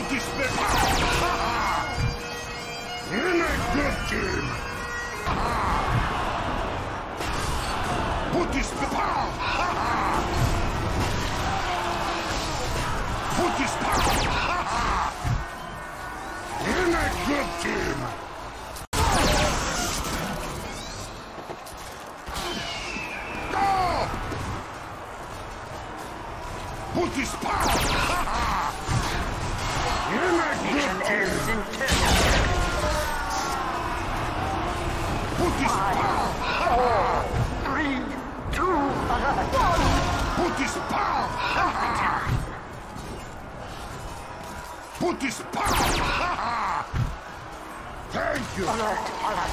Pootis Pow! In a good game! Pootis Pow! Pootis Pow! In a good game! Go! Pootis Pow! In a good game! Pootis Pow! 3, 2, 1. Pootis Pow! Pootis Pow! Thank you! Alert, alert.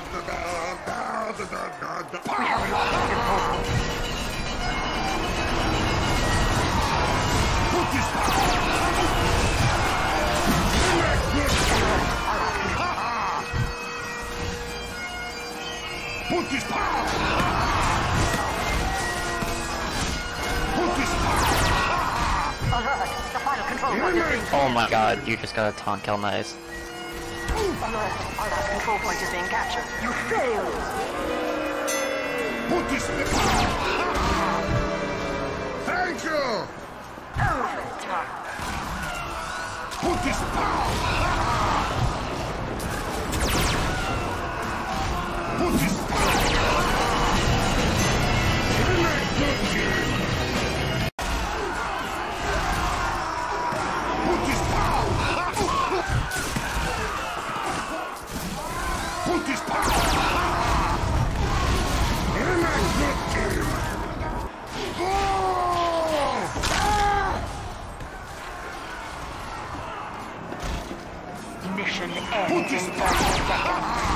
We have lost control. Pootis Pow! Pootis Pow! Pootis Pow! Alert, the final control point is being Oh my god, you just got a taunt kill, nice. Alert, alert, control point is being captured. You failed! Pootis Pow! Thank you! Overtime. Pootis Pow! Pootis Pow! In a good game! Pootis Pow! Pootis Pow! In a good game! Oh! Mission ends Pootis in 30 Pow! seconds.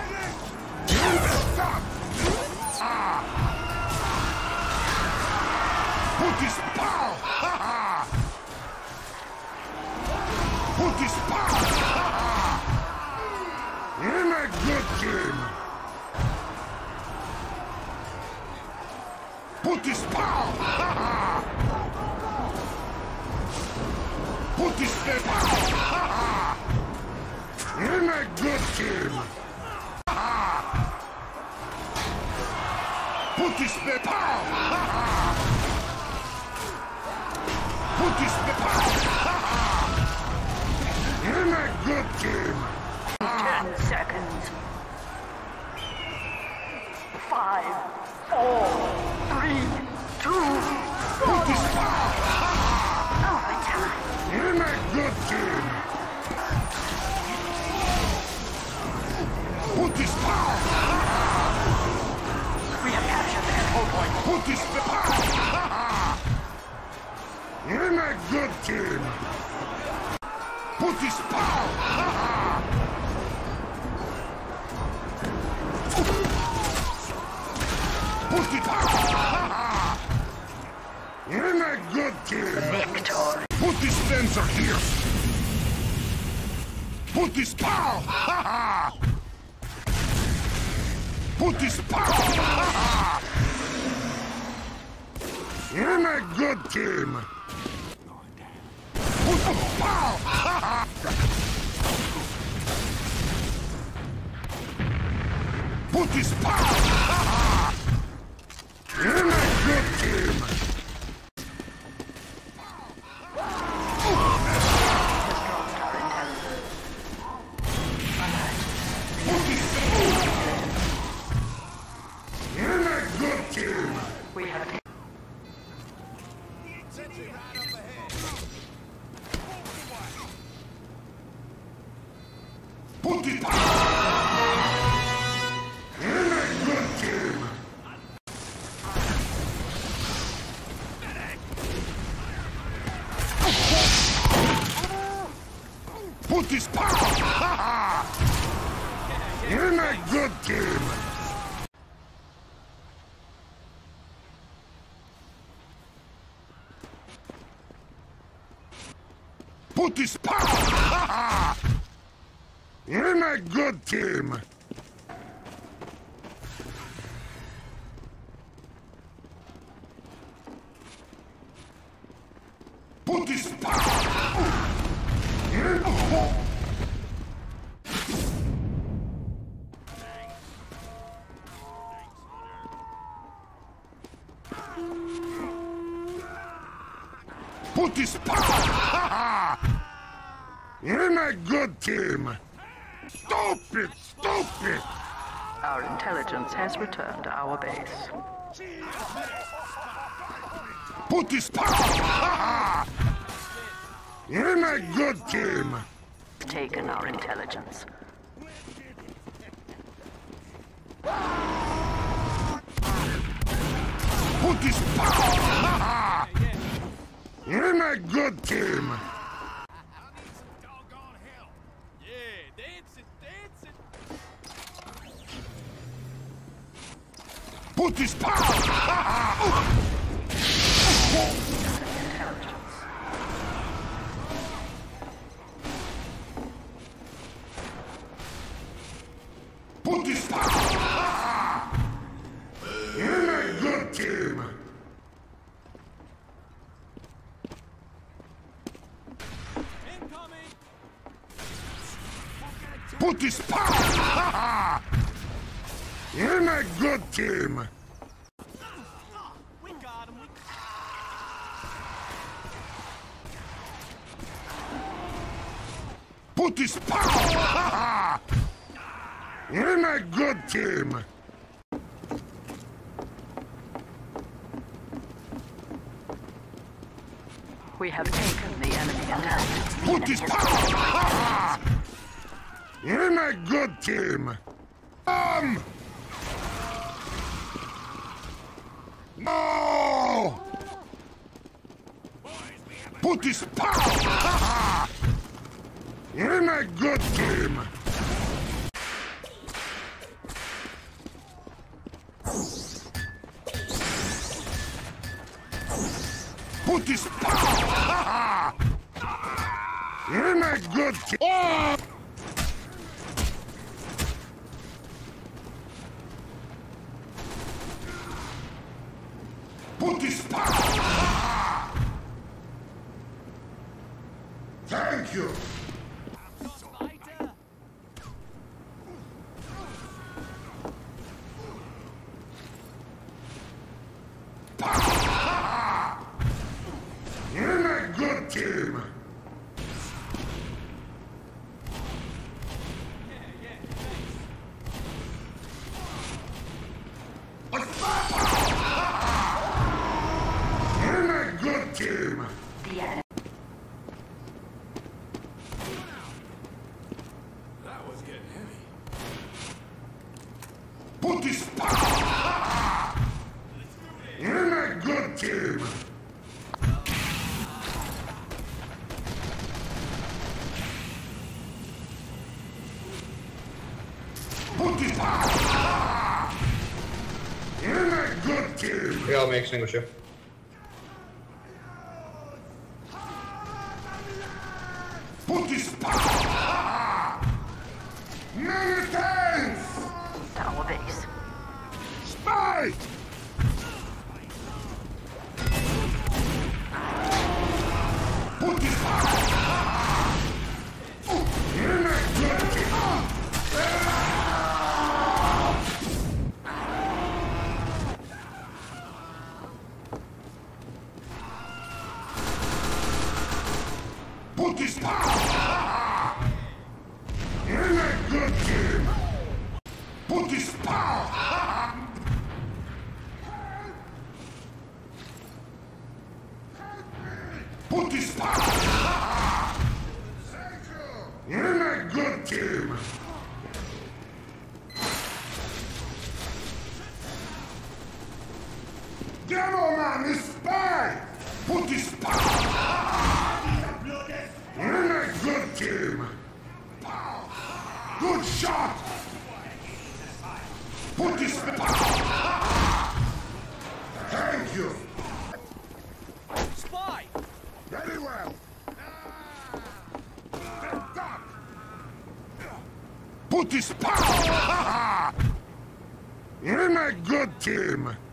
Pootis Pow! Pootis Pow! In a good game! Pootis Pow! Pootis Pow! In a good game! Pootis Pow! Pootis Pow! In a good game! 10 seconds. 5, 4, 3, 2, 1. Pootis Pow! Overtime. In a good game! Pootis Pow! We have captured the control point. Pootis Pow! In a good game! Pootis Pow! Pootis Pow! In a good game! Victor. Pootis Spencer here! Pootis Pow! Pootis Pow! In a good game! Pootis Pow! Pootis Pow! In a good game! In a good game! We have Pootis Pow! In a good game! Pootis Pow! In a good game! Pootis Pow! In a good game! Pootis Pow! Pootis Pow! In a good team! Stupid! Stupid! Our intelligence has returned to our base. Pootis Pow! In a good team! Taken our intelligence. Pootis Pow! In a good team! Pootis Pow! Pootis Pow! In a good team! Pootis Pow! In a good team! Pootis Pow! In a good team! We have taken the enemy intelligence. Pootis Pow! In a good team! No! Pootis Pow! In a good team! Pootis Pow! In a good team! Oh! Pootis Pow! Thank you! In a good team! In a good team! That was getting heavy. Pootis Pow! In a good team! Pootis Pow! In a good team! Yeah, I'll make extinguisher. Pootis Pow! Many thanks! To our base. Spy! Pootis Pow! In a good team! Pootis Pow! In a good team! Pootis Pow! Pootis Pow! In a good team! Devilman is spy! Pootis Pow! In a good team! Good shot! Pootis Pow! Thank you! Spy! Very well! Pootis Pow! In a good team!